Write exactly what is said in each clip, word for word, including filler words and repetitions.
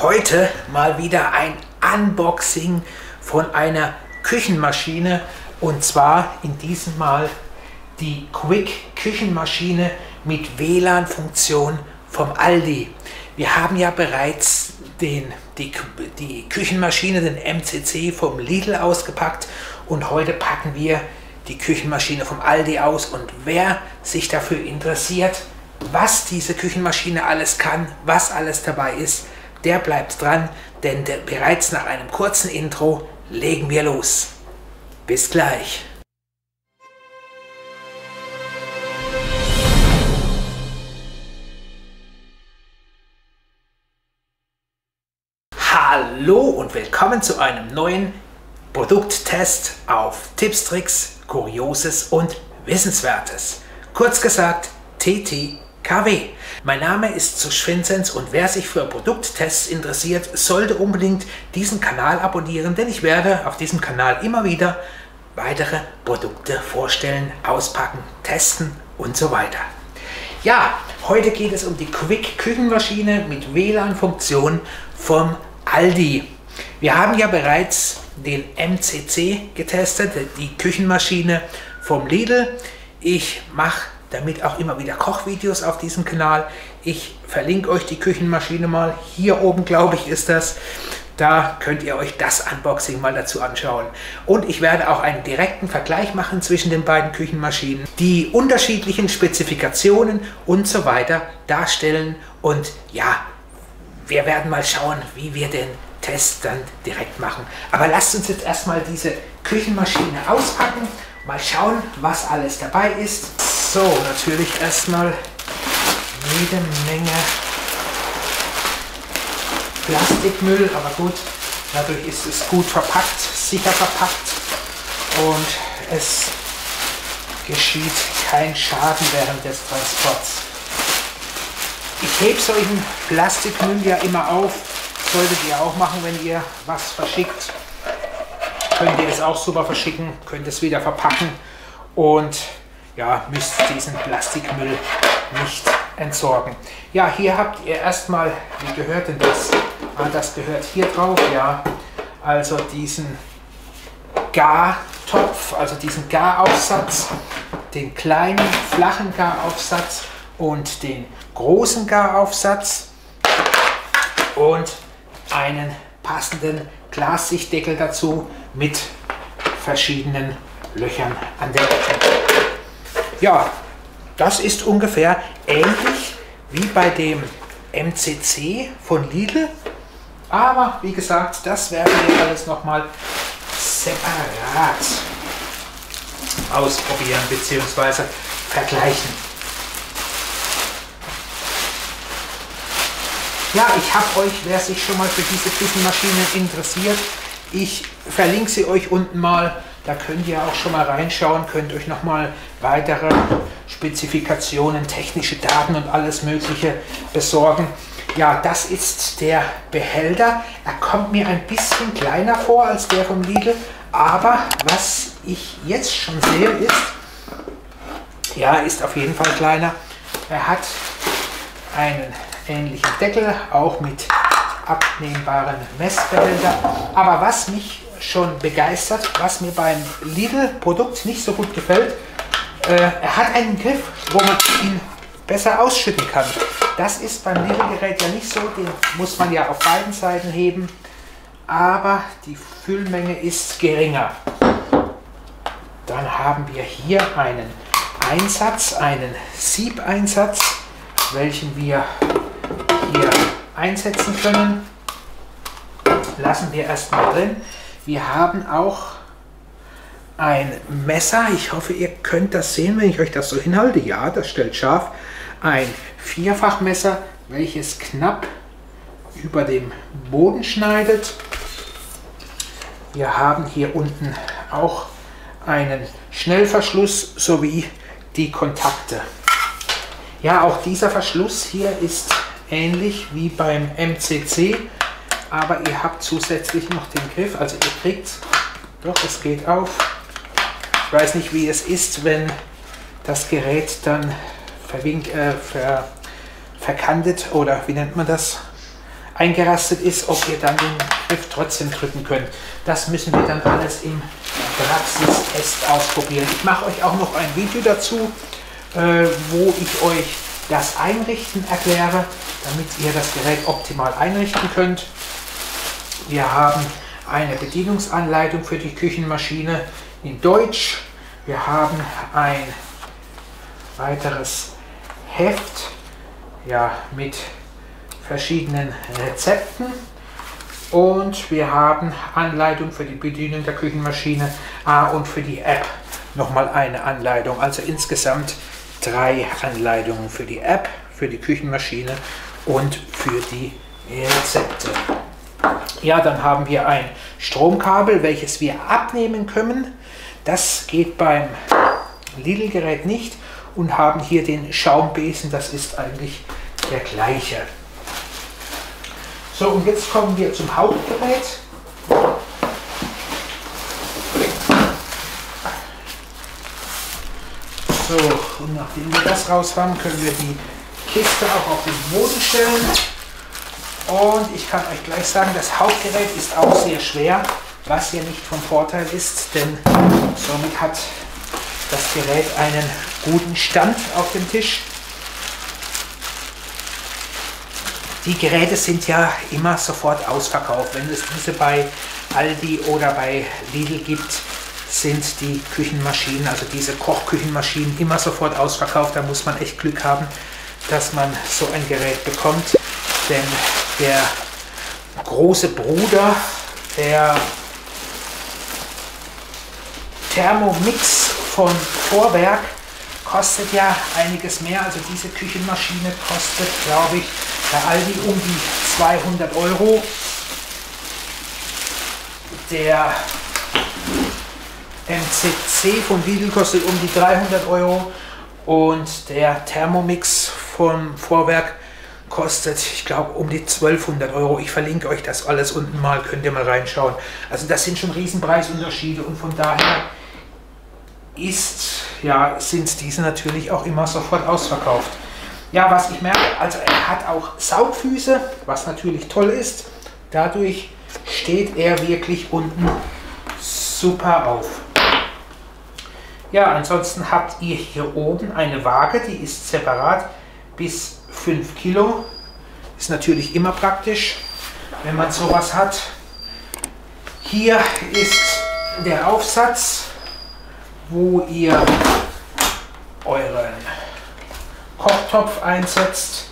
Heute mal wieder ein Unboxing von einer Küchenmaschine, und zwar in diesem Mal die Quick Küchenmaschine mit W L A N-Funktion vom Aldi. Wir haben ja bereits den, die, die Küchenmaschine, den M C C vom Lidl ausgepackt, und heute packen wir die Küchenmaschine vom Aldi aus. Und wer sich dafür interessiert, was diese Küchenmaschine alles kann, was alles dabei ist, der bleibt dran, denn der, bereits nach einem kurzen Intro legen wir los. Bis gleich. Hallo und willkommen zu einem neuen Produkttest auf Tipps, Tricks, Kurioses und Wissenswertes. Kurz gesagt T T K W. Mein Name ist Susch Vinzenz, und wer sich für Produkttests interessiert, sollte unbedingt diesen Kanal abonnieren, denn ich werde auf diesem Kanal immer wieder weitere Produkte vorstellen, auspacken, testen und so weiter. Ja, heute geht es um die Quick Küchenmaschine mit W L A N-Funktion vom Aldi. Wir haben ja bereits den M C C getestet, die Küchenmaschine vom Lidl. Ich mache damit auch immer wieder Kochvideos auf diesem Kanal. Ich verlinke euch die Küchenmaschine mal. Hier oben, glaube ich, ist das. Da könnt ihr euch das Unboxing mal dazu anschauen. Und ich werde auch einen direkten Vergleich machen zwischen den beiden Küchenmaschinen, die unterschiedlichen Spezifikationen und so weiter darstellen. Und ja, wir werden mal schauen, wie wir den Test dann direkt machen. Aber lasst uns jetzt erstmal diese Küchenmaschine auspacken. Mal schauen, was alles dabei ist. So, natürlich erstmal jede Menge Plastikmüll, aber gut, dadurch ist es gut verpackt, sicher verpackt, und es geschieht kein Schaden während des Transports. Ich hebe solchen Plastikmüll ja immer auf, solltet ihr auch machen, wenn ihr was verschickt. Könnt ihr es auch super verschicken, könnt es wieder verpacken und ja, müsst diesen Plastikmüll nicht entsorgen. Ja, hier habt ihr erstmal, wie gehört denn das? Ah, das gehört hier drauf, ja. Also diesen Gartopf, also diesen Garaufsatz, den kleinen flachen Garaufsatz und den großen Garaufsatz und einen passenden Glassichtdeckel dazu mit verschiedenen Löchern an der Ecke. Ja, das ist ungefähr ähnlich wie bei dem M C C von Lidl, aber wie gesagt, das werden wir alles nochmal separat ausprobieren bzw. vergleichen. Ja, ich habe euch, wer sich schon mal für diese Küchenmaschine interessiert, ich verlinke sie euch unten mal. Da könnt ihr auch schon mal reinschauen, könnt euch nochmal weitere Spezifikationen, technische Daten und alles Mögliche besorgen. Ja, das ist der Behälter. Er kommt mir ein bisschen kleiner vor als der vom Lidl, aber was ich jetzt schon sehe ist, ja, ist auf jeden Fall kleiner. Er hat einen ähnlichen Deckel, auch mit abnehmbaren Messbehälter. Aber was mich schon begeistert, was mir beim Lidl-Produkt nicht so gut gefällt, äh, er hat einen Griff, wo man ihn besser ausschütten kann. Das ist beim Lidl-Gerät ja nicht so, den muss man ja auf beiden Seiten heben, aber die Füllmenge ist geringer. Dann haben wir hier einen Einsatz, einen Siebeinsatz, welchen wir hier einsetzen können. Lassen wir erstmal drin. Wir haben auch ein Messer. Ich hoffe, ihr könnt das sehen, wenn ich euch das so hinhalte. Ja, das stellt scharf. Ein Vierfachmesser, welches knapp über dem Boden schneidet. Wir haben hier unten auch einen Schnellverschluss sowie die Kontakte. Ja, auch dieser Verschluss hier ist ähnlich wie beim M C C, aber ihr habt zusätzlich noch den Griff, also ihr kriegt, doch, es geht auf. Ich weiß nicht, wie es ist, wenn das Gerät dann verwink, äh, ver, verkantet, oder wie nennt man das, eingerastet ist, ob ihr dann den Griff trotzdem drücken könnt. Das müssen wir dann alles im Praxistest ausprobieren. Ich mache euch auch noch ein Video dazu, äh, wo ich euch das Einrichten erkläre, damit ihr das Gerät optimal einrichten könnt. Wir haben eine Bedienungsanleitung für die Küchenmaschine in Deutsch. Wir haben ein weiteres Heft, ja, mit verschiedenen Rezepten, und wir haben Anleitung für die Bedienung der Küchenmaschine ah, und für die App nochmal eine Anleitung. Also insgesamt drei Anleitungen für die App, für die Küchenmaschine und für die Rezepte. Ja, dann haben wir ein Stromkabel, welches wir abnehmen können. Das geht beim Lidl-Gerät nicht, und haben hier den Schaumbesen, das ist eigentlich der gleiche. So, und jetzt kommen wir zum Hauptgerät. So, und nachdem wir das raus haben, können wir die Kiste auch auf den Boden stellen. Und ich kann euch gleich sagen, das Hauptgerät ist auch sehr schwer, was hier nicht von Vorteil ist, denn somit hat das Gerät einen guten Stand auf dem Tisch. Die Geräte sind ja immer sofort ausverkauft. Wenn es diese bei Aldi oder bei Lidl gibt, sind die Küchenmaschinen, also diese Kochküchenmaschinen, immer sofort ausverkauft. Da muss man echt Glück haben, dass man so ein Gerät bekommt. Denn der große Bruder, der Thermomix von Vorwerk, kostet ja einiges mehr. Also diese Küchenmaschine kostet, glaube ich, bei Aldi um die zweihundert Euro. Der M C C von Lidl kostet um die dreihundert Euro und der Thermomix von Vorwerk kostet, ich glaube, um die zwölfhundert Euro. Ich verlinke euch das alles unten mal, könnt ihr mal reinschauen. Also das sind schon Riesenpreisunterschiede, und von daher ist, ja, sind diese natürlich auch immer sofort ausverkauft. Ja, was ich merke, also er hat auch Saugfüße, was natürlich toll ist. Dadurch steht er wirklich unten super auf. Ja, ansonsten habt ihr hier oben eine Waage, die ist separat bis fünf Kilo. Ist natürlich immer praktisch, wenn man sowas hat. Hier ist der Aufsatz, wo ihr euren Kochtopf einsetzt.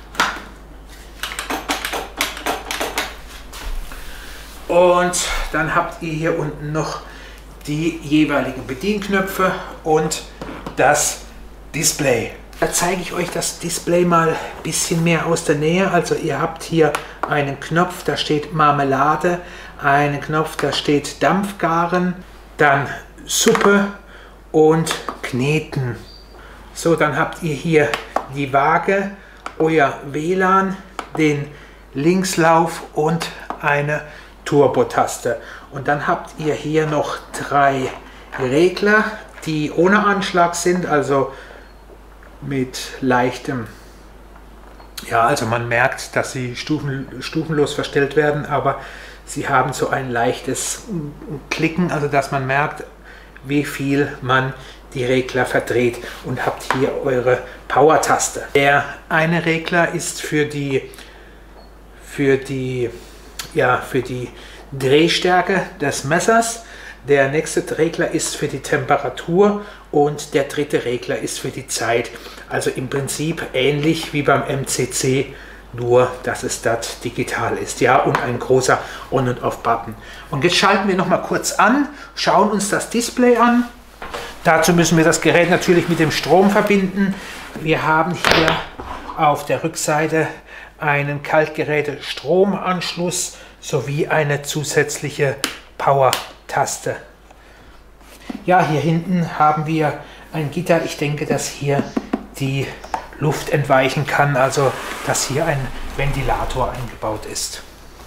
Und dann habt ihr hier unten noch die jeweiligen Bedienknöpfe und das Display. Da zeige ich euch das Display mal ein bisschen mehr aus der Nähe. Also ihr habt hier einen Knopf, da steht Marmelade, einen Knopf, da steht Dampfgaren, dann Suppe und Kneten. So, dann habt ihr hier die Waage, euer W L A N, den Linkslauf und eine Turbo-Taste. Und dann habt ihr hier noch drei Regler, die ohne Anschlag sind, also mit leichtem, ja, also man merkt, dass sie stufen, stufenlos verstellt werden, aber sie haben so ein leichtes Klicken, also dass man merkt, wie viel man die Regler verdreht, und habt hier eure Power-Taste. Der eine Regler ist für die, für die, ja, für die Drehstärke des Messers, der nächste Regler ist für die Temperatur und der dritte Regler ist für die Zeit. Also im Prinzip ähnlich wie beim M C C, nur dass es dort digital ist, ja, und ein großer On- und Off-Button. Und jetzt schalten wir noch mal kurz an, schauen uns das Display an. Dazu müssen wir das Gerät natürlich mit dem Strom verbinden. Wir haben hier auf der Rückseite einen Kaltgeräte-Stromanschluss sowie eine zusätzliche Power-Taste. Ja, hier hinten haben wir ein Gitter. Ich denke, dass hier die Luft entweichen kann, also dass hier ein Ventilator eingebaut ist.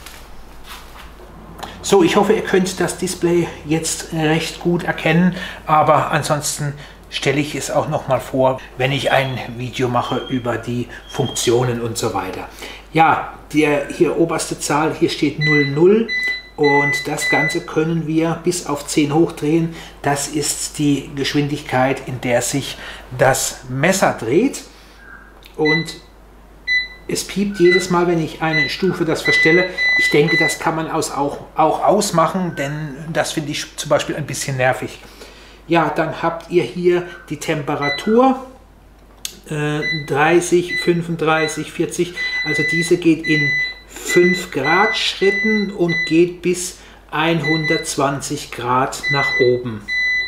So, ich hoffe, ihr könnt das Display jetzt recht gut erkennen, aber ansonsten stelle ich es auch noch mal vor, wenn ich ein Video mache über die Funktionen und so weiter. Ja, die hier oberste Zahl, hier steht null null. Und das Ganze können wir bis auf zehn hochdrehen. Das ist die Geschwindigkeit, in der sich das Messer dreht. Und es piept jedes Mal, wenn ich eine Stufe das verstelle. Ich denke, das kann man aus, auch, auch ausmachen, denn das finde ich zum Beispiel ein bisschen nervig. Ja, dann habt ihr hier die Temperatur. Äh, dreißig, fünfunddreißig, vierzig. Also diese geht in fünf Grad Schritten und geht bis hundertzwanzig Grad nach oben.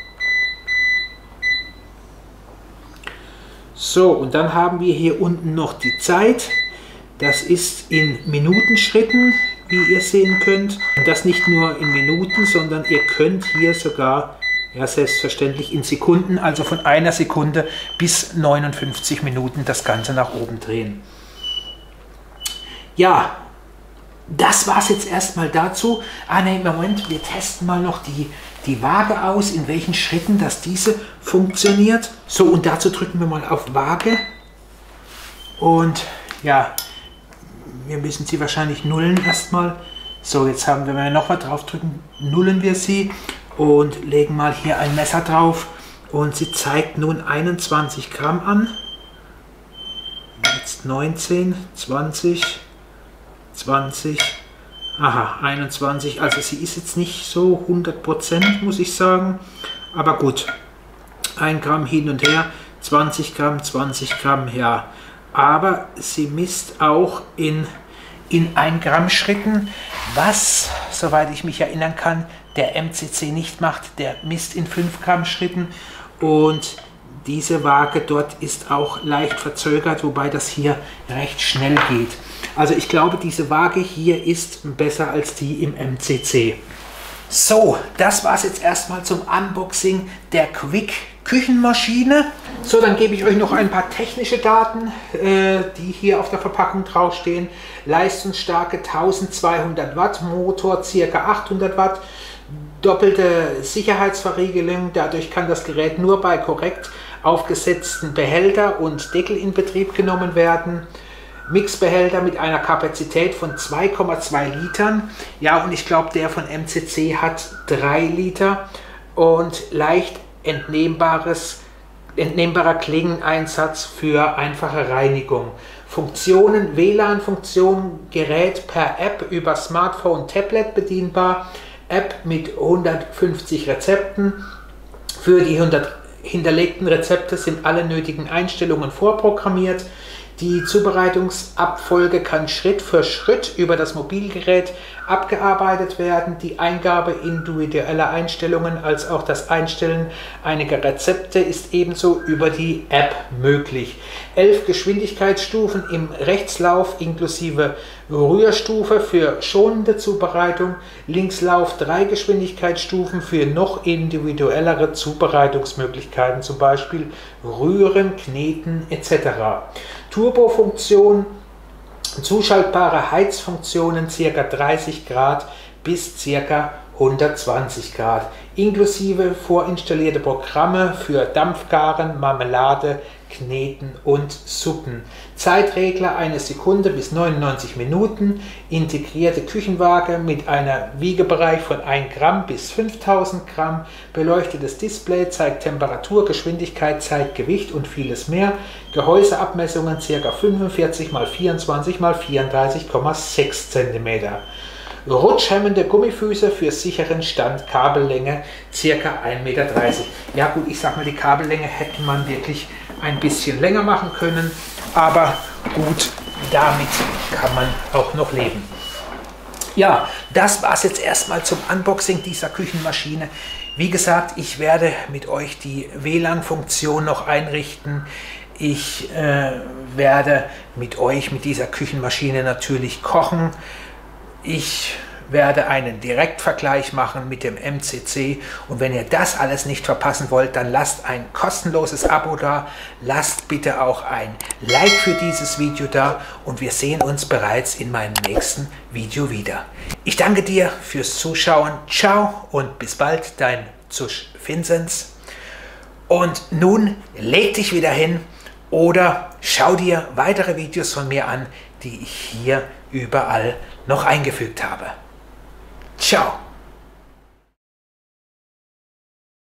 So, und dann haben wir hier unten noch die Zeit. Das ist in Minutenschritten, wie ihr sehen könnt. Und das nicht nur in Minuten, sondern ihr könnt hier sogar, ja selbstverständlich in Sekunden, also von einer Sekunde bis neunundfünfzig Minuten das Ganze nach oben drehen. Ja, das war es jetzt erstmal dazu. Ah ne, Moment, wir testen mal noch die, die Waage aus, in welchen Schritten dass diese funktioniert. So, und dazu drücken wir mal auf Waage. Und ja, wir müssen sie wahrscheinlich nullen erstmal. So, jetzt haben wir, wenn wir nochmal drauf drücken, nullen wir sie und legen mal hier ein Messer drauf. Und sie zeigt nun einundzwanzig Gramm an. Jetzt neunzehn, zwanzig, zwanzig, aha, einundzwanzig, also sie ist jetzt nicht so hundert Prozent, muss ich sagen, aber gut, ein Gramm hin und her, zwanzig Gramm, zwanzig Gramm, ja, aber sie misst auch in, in ein Gramm Schritten, was, soweit ich mich erinnern kann, der M C C nicht macht, der misst in fünf Gramm Schritten und diese Waage dort ist auch leicht verzögert, wobei das hier recht schnell geht. Also ich glaube, diese Waage hier ist besser als die im M C C. So, das war es jetzt erstmal zum Unboxing der Quick Küchenmaschine. So, dann gebe ich euch noch ein paar technische Daten, äh, die hier auf der Verpackung draufstehen. Leistungsstarke eintausendzweihundert Watt, Motor ca. achthundert Watt, doppelte Sicherheitsverriegelung. Dadurch kann das Gerät nur bei korrekt aufgesetzten Behälter und Deckel in Betrieb genommen werden. Mixbehälter mit einer Kapazität von zwei Komma zwei Litern. Ja, und ich glaube, der von M C C hat drei Liter und leicht entnehmbares, entnehmbarer Klingeneinsatz für einfache Reinigung. Funktionen: W L A N-Funktion, Gerät per App über Smartphone, Tablet bedienbar, App mit hundertfünfzig Rezepten. Für die hundert hinterlegten Rezepte sind alle nötigen Einstellungen vorprogrammiert. Die Zubereitungsabfolge kann Schritt für Schritt über das Mobilgerät abgearbeitet werden. Die Eingabe individueller Einstellungen als auch das Einstellen einiger Rezepte ist ebenso über die App möglich. Elf Geschwindigkeitsstufen im Rechtslauf inklusive Rührstufe für schonende Zubereitung. Linkslauf drei Geschwindigkeitsstufen für noch individuellere Zubereitungsmöglichkeiten, zum Beispiel Rühren, Kneten et cetera. Turbofunktion, zuschaltbare Heizfunktionen ca. dreißig Grad bis ca. hundertzwanzig Grad, inklusive vorinstallierte Programme für Dampfgaren, Marmelade, Kneten und Suppen. Zeitregler eine Sekunde bis neunundneunzig Minuten, integrierte Küchenwaage mit einem Wiegebereich von ein Gramm bis fünftausend Gramm, beleuchtetes Display zeigt Temperatur, Geschwindigkeit, Zeit, Gewicht und vieles mehr, Gehäuseabmessungen ca. fünfundvierzig mal vierundzwanzig mal vierunddreißig Komma sechs Zentimeter. Rutschhemmende Gummifüße für sicheren Stand, Kabellänge ca. ein Meter dreißig. Ja gut, ich sag mal, die Kabellänge hätte man wirklich ein bisschen länger machen können, aber gut, damit kann man auch noch leben. Ja, das war es jetzt erstmal zum Unboxing dieser Küchenmaschine. Wie gesagt, ich werde mit euch die W L A N-Funktion noch einrichten. Ich äh, werde mit euch mit dieser Küchenmaschine natürlich kochen. Ich werde einen Direktvergleich machen mit dem M C C und wenn ihr das alles nicht verpassen wollt, dann lasst ein kostenloses Abo da, lasst bitte auch ein Like für dieses Video da und wir sehen uns bereits in meinem nächsten Video wieder. Ich danke dir fürs Zuschauen, ciao und bis bald, dein Zusch Vinzenz. Und nun leg dich wieder hin oder schau dir weitere Videos von mir an, die ich hier überall noch eingefügt habe. Ciao!